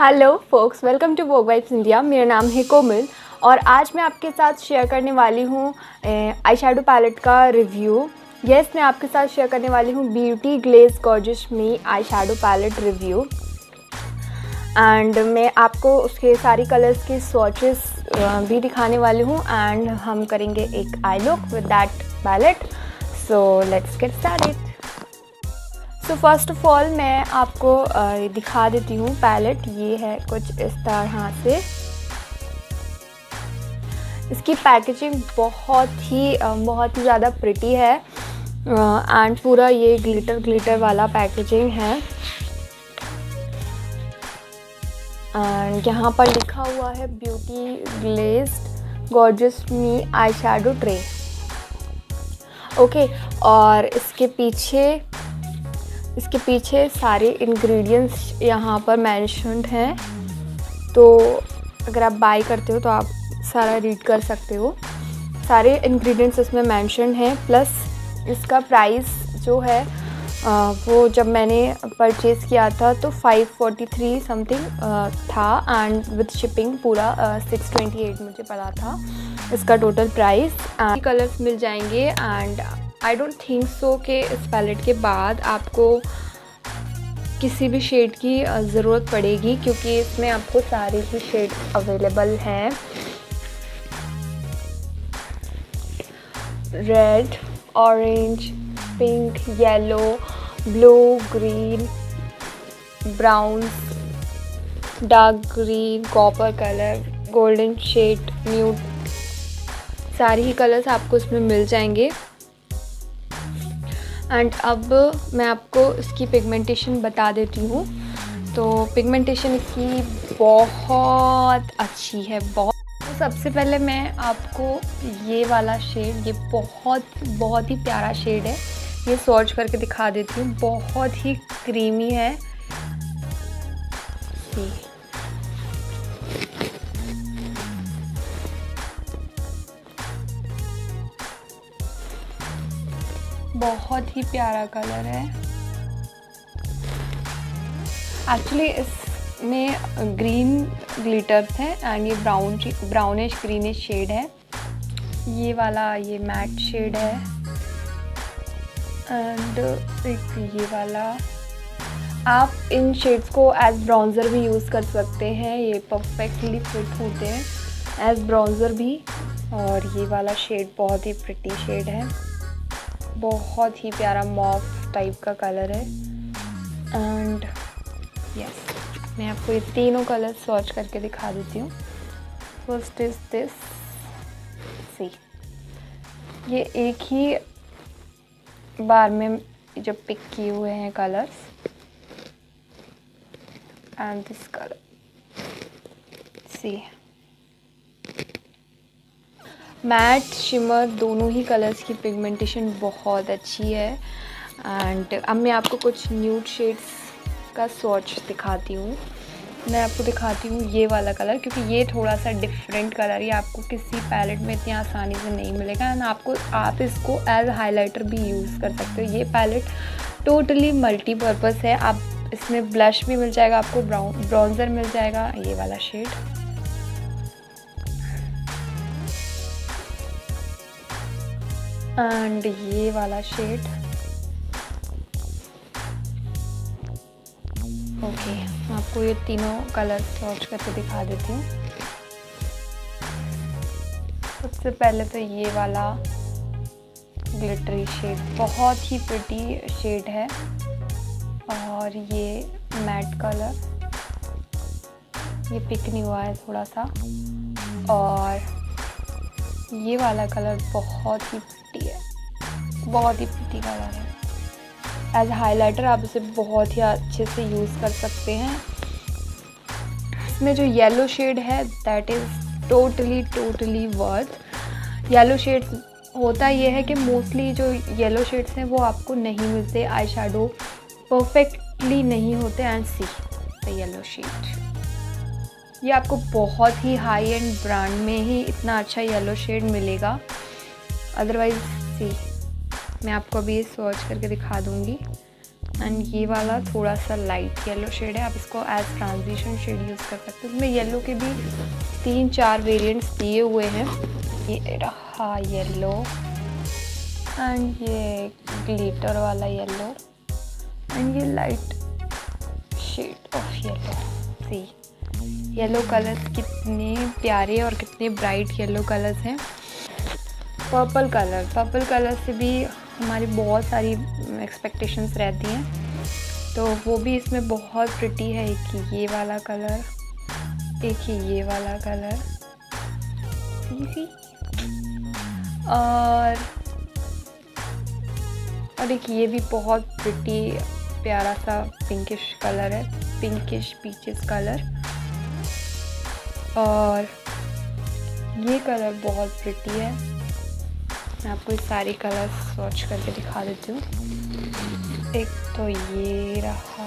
Hello folks, welcome to Vogue vibes India. मेरा नाम है कोमल और आज मैं आपके साथ शेयर करने वाली हूँ आई शैडो पैलेट का रिव्यू। मैं आपके साथ शेयर करने वाली हूँ beauty glaze gorgeous me eye shadow palette review. And मैं आपको उसके सारी कलर्स के स्वॉचेस भी दिखाने वाली हूँ एंड हम करेंगे एक eye look with that palette. So let's get started. So first of all मैं आपको दिखा देती हूँ पैलेट। ये है कुछ इस तरह से। इसकी पैकेजिंग बहुत ही ज़्यादा प्रिटी है एंड पूरा ये ग्लिटर वाला पैकेजिंग है। एंड यहाँ पर लिखा हुआ है beauty glazed gorgeous me eye shadow tray. Okay, और इसके पीछे सारे इंग्रेडिएंट्स यहाँ पर मेंशन्ड हैं, तो अगर आप बाय करते हो तो आप सारा रीड कर सकते हो। सारे इंग्रेडिएंट्स इसमें मेंशन्ड हैं, प्लस इसका प्राइस जो है वो जब मैंने परचेज़ किया था तो 543 समथिंग था एंड विद शिपिंग पूरा 628 मुझे पड़ा था इसका टोटल प्राइस। एंड कलर्स मिल जाएंगे and I don't think so कि इस पैलेट के बाद आपको किसी भी शेड की ज़रूरत पड़ेगी, क्योंकि इसमें आपको सारे ही शेड अवेलेबल हैं। Red, orange, pink, yellow, blue, green, brown, dark green, copper colour, golden shade, nude, सारी ही कलर्स आपको इसमें मिल जाएंगे। एंड अब मैं आपको इसकी पिगमेंटेशन बता देती हूँ। तो पिगमेंटेशन इसकी बहुत अच्छी है, बहुत। तो सबसे पहले मैं आपको ये वाला शेड, ये बहुत ही प्यारा शेड है, ये स्वॉच करके दिखा देती हूँ। बहुत ही क्रीमी है। बहुत ही प्यारा कलर है। एक्चुअली इसमें ग्रीन ग्लिटर्स हैं एंड ये ब्राउनिश ग्रीनिश शेड है। ये वाला ये मैट शेड है एंड एक ये वाला। आप इन शेड्स को एज ब्राउन्जर भी यूज़ कर सकते हैं, ये परफेक्टली फिट होते हैं एज ब्राउन्जर भी। और ये वाला शेड बहुत ही प्रिटी शेड है, बहुत ही प्यारा मॉफ टाइप का कलर है। एंड यस, मैं आपको ये तीनों कलर स्वॉच करके दिखा देती हूँ। फर्स्ट इज दिस, सी, ये एक ही बार में जो पिक किए हुए हैं colours. And this colour, see, matte shimmer दोनों ही कलर्स की पिगमेंटेशन बहुत अच्छी है। एंड अब मैं आपको कुछ न्यूड शेड्स का स्वॉच दिखाती हूँ। मैं आपको दिखाती हूँ ये वाला कलर, क्योंकि ये थोड़ा सा डिफरेंट कलर, ये आपको किसी पैलेट में इतनी आसानी से नहीं मिलेगा। एंड आप इसको एज हाइलाइटर भी यूज़ कर सकते हो। ये पैलेट टोटली मल्टीपर्पज़ है। आप इसमें ब्लश भी मिल जाएगा आपको, ब्राउन्जर मिल जाएगा, ये वाला शेड, एंड ये वाला शेड। ओके, मैं आपको ये तीनों कलर स्वॉच करके दिखा देती हूँ। सबसे पहले तो ये वाला ग्लिटरी शेड, बहुत ही प्रिटी शेड है। और ये मैट कलर, ये पिक नहीं हुआ है थोड़ा सा। और ये वाला कलर बहुत ही प्रिटी है, बहुत ही प्रिटी कलर है। एज हाइलाइटर आप इसे बहुत ही अच्छे से यूज़ कर सकते हैं। इसमें जो येलो शेड है that is totally worth. Yellow shades होता ये है कि मोस्टली जो येलो शेड्स हैं वो आपको नहीं मिलते, आई शैडो परफेक्टली नहीं होते। And see the yellow shade, ये आपको बहुत ही हाई एंड ब्रांड में ही इतना अच्छा येलो शेड मिलेगा। अदरवाइज सी, मैं आपको अभी स्वॉच करके दिखा दूँगी। एंड ये वाला थोड़ा सा लाइट येलो शेड है, आप इसको एज ट्रांजिशन शेड यूज़ कर सकते हो। इसमें येलो के भी 3-4 वेरिएंट्स दिए हुए हैं। ये रहा येलो एंड ये ग्लिटर वाला येलो एंड ये light shade of yellow. See yellow colours कितने प्यारे और कितने ब्राइट येलो कलर्स हैं। पर्पल कलर से भी हमारी बहुत सारी एक्सपेक्टेशंस रहती हैं, तो वो भी इसमें बहुत प्रिटी है। एक ये वाला कलर, एक ही ये वाला कलर, सी और एक ये भी बहुत प्रिटी प्यारा सा पिंकिश कलर है, पिंकिश पीचेस कलर। और ये कलर बहुत प्रिटी है। मैं आपको सारे कलर स्वॉच करके दिखा देती हूँ। एक तो ये रहा,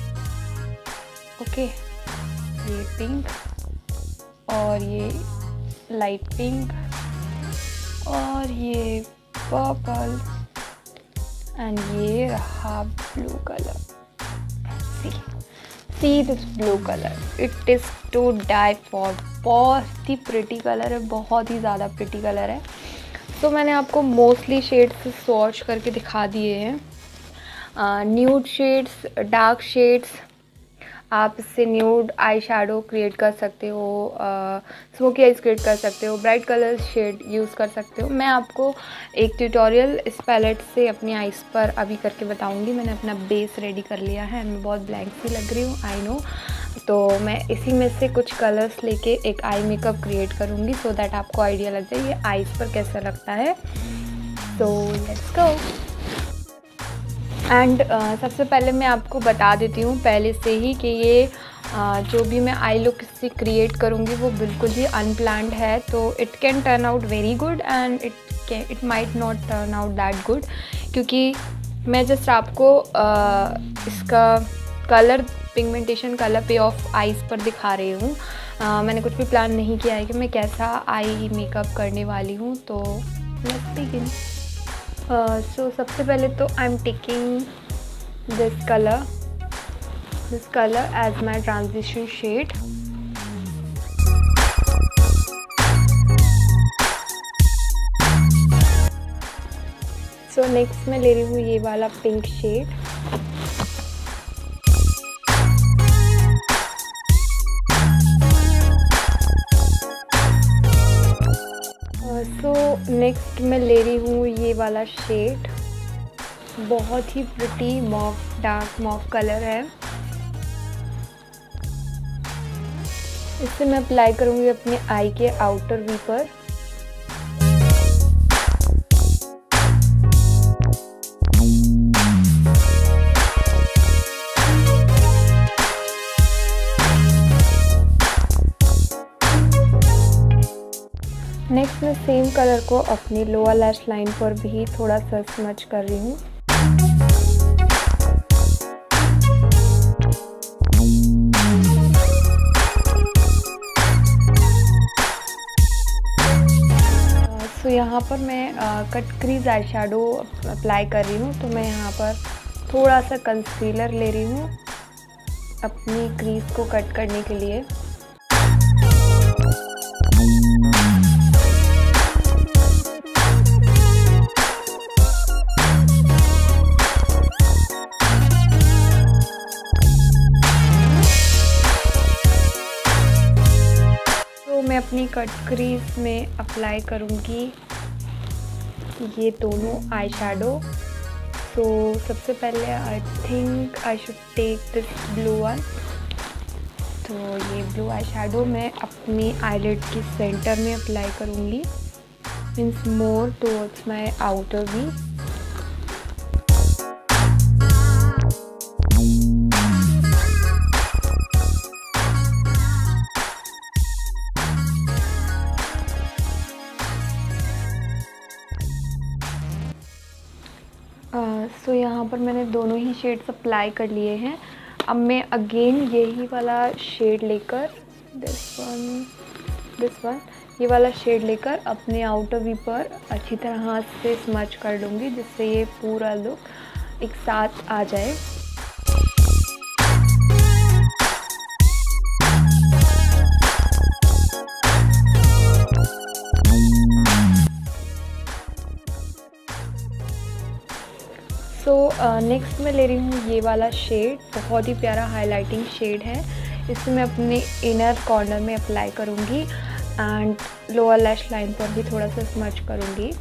ओके, ये पिंक और ये लाइट पिंक और ये पर्पल एंड ये रहा blue colour. See this blue colour, it is to die for. बहुत ही प्रिटी कलर है, बहुत ही ज़्यादा प्रिटी कलर है। तो मैंने आपको मोस्टली शेड्स स्वॉच करके दिखा दिए हैं। न्यूड शेड्स, डार्क शेड्स, आप इससे न्यूड आई शैडो क्रिएट कर सकते हो, स्मोकी आइज क्रिएट कर सकते हो, ब्राइट कलर शेड यूज़ कर सकते हो। मैं आपको एक ट्यूटोरियल इस पैलेट से अपनी आइज़ पर अभी करके बताऊंगी। मैंने अपना बेस रेडी कर लिया है, मैं बहुत ब्लैंक सी लग रही हूँ, आई नो। तो मैं इसी में से कुछ कलर्स लेके एक आई मेकअप क्रिएट करूँगी, सो दैट आपको आइडिया लग जाए ये आइज़ पर कैसा लगता है। तो लेट्स गो। एंड सबसे पहले मैं आपको बता देती हूँ पहले से ही कि ये जो भी मैं आई लुक इससे क्रिएट करूँगी वो बिल्कुल ही अनप्लान्ड है। तो it can turn out very good and it might not turn out that good, क्योंकि मैं जस्ट आपको इसका colour pigmentation, colour payoff eyes पर दिखा रही हूँ। मैंने कुछ भी प्लान नहीं किया है कि मैं कैसा आई मेकअप करने वाली हूँ। तो लेट्स बिगिन। सो सबसे पहले तो I am taking this colour as my transition shade. So next मैं ले रही हूँ ये वाला पिंक शेड। नेक्स्ट मैं ले रही हूँ ये वाला शेड, बहुत ही pretty mauve, dark mauve colour है। इसे मैं अप्लाई करूँगी अपने आई के आउटर वी पर। नेक्स्ट मैं सेम कलर को अपनी लोअर लैश लाइन पर भी थोड़ा सा स्मच कर रही हूँ। सो यहाँ पर मैं cut crease eye shadow apply कर रही हूँ। तो मैं यहाँ पर थोड़ा सा कंसीलर ले रही हूँ अपनी क्रीज को कट करने के लिए। मैं अपनी कट क्रीज में अप्लाई करूँगी ये दोनों आई शैडो। तो सबसे पहले I think I should take this blue one. तो ये ब्लू आई शैडो मैं अपनी आईलिड की सेंटर में अप्लाई करूँगी, means more towards my outer V. So यहाँ पर मैंने दोनों ही शेड्स अप्लाई कर लिए हैं। अब मैं अगेन यही वाला शेड लेकर दिस वन ये वाला शेड लेकर अपने आउटर वी पर अच्छी तरह से स्मच कर लूँगी, जिससे ये पूरा लुक एक साथ आ जाए। नेक्स्ट मैं ले रही हूँ ये वाला शेड, बहुत ही प्यारा हाइलाइटिंग शेड है। इसे मैं अपने इनर कॉर्नर में अप्लाई करूँगी एंड लोअर लैश लाइन पर भी थोड़ा सा स्मच करूँगी।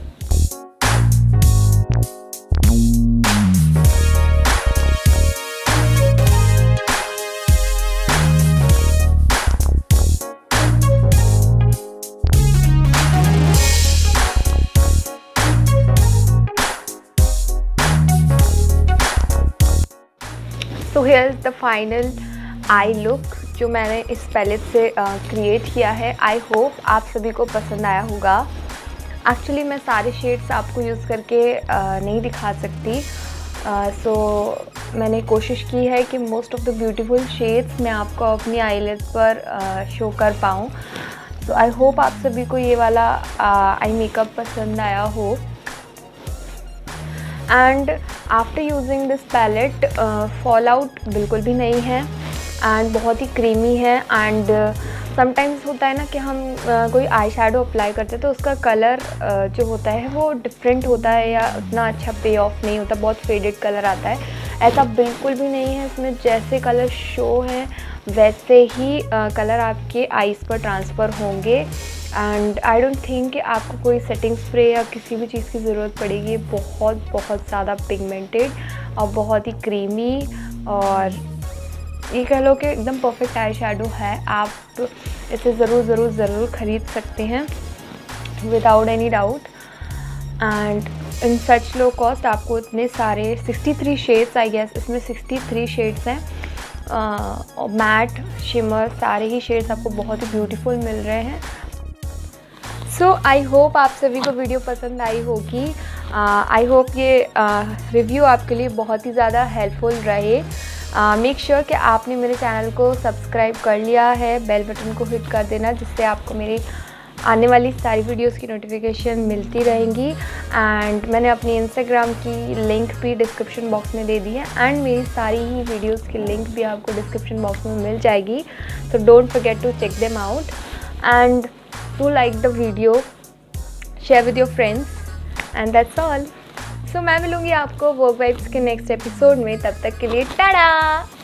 तो here is the final eye look जो मैंने इस पैलेट से क्रिएट किया है। आई होप आप सभी को पसंद आया होगा। एक्चुअली मैं सारे शेड्स आपको यूज़ करके नहीं दिखा सकती, सो मैंने कोशिश की है कि most of the beautiful shades मैं आपको अपनी आईलिड्स पर शो कर पाऊँ। सो आई होप आप सभी को ये वाला आई मेकअप पसंद आया हो। And after using this palette fall out बिल्कुल भी नहीं है एंड बहुत ही क्रीमी है। एंड समटाइम्स होता है ना कि हम कोई आई शैडो अप्लाई करते हैं तो उसका कलर जो होता है वो डिफरेंट होता है या उतना अच्छा पे ऑफ नहीं होता, बहुत फेडेड कलर आता है। ऐसा बिल्कुल भी नहीं है, इसमें जैसे कलर शो हैं वैसे ही कलर आपके आईज़ पर ट्रांसफ़र होंगे। एंड आई डोंट थिंक कि आपको कोई सेटिंग स्प्रे या किसी भी चीज़ की ज़रूरत पड़ेगी। बहुत ज़्यादा पिगमेंटेड और बहुत ही क्रीमी और ये कह लो कि एकदम परफेक्ट आई शैडो है। आप इसे ज़रूर ख़रीद सकते हैं without any doubt. And in such low cost आपको इतने सारे 63 शेड्स, आई गेस इसमें 63 शेड्स हैं, मैट शिमर सारे ही शेड्स आपको बहुत ही ब्यूटीफुल मिल रहे हैं। सो आई होप आप सभी को वीडियो पसंद आई होगी। आई होप ये रिव्यू आपके लिए बहुत ही ज़्यादा हेल्पफुल रहे। मेक श्योर कि आपने मेरे चैनल को सब्सक्राइब कर लिया है, बेल बटन को हिट कर देना जिससे आपको मेरी आने वाली सारी वीडियोस की नोटिफिकेशन मिलती रहेंगी। एंड मैंने अपनी इंस्टाग्राम की लिंक भी डिस्क्रिप्शन बॉक्स में दे दी है एंड मेरी सारी ही वीडियोस की लिंक भी आपको डिस्क्रिप्शन बॉक्स में मिल जाएगी। तो don't forget to check them out and to like the video, share with your friends and that's all. So मैं मिलूँगी आपको वर्क वाइब्स के नेक्स्ट एपिसोड में, तब तक के लिए टाटा।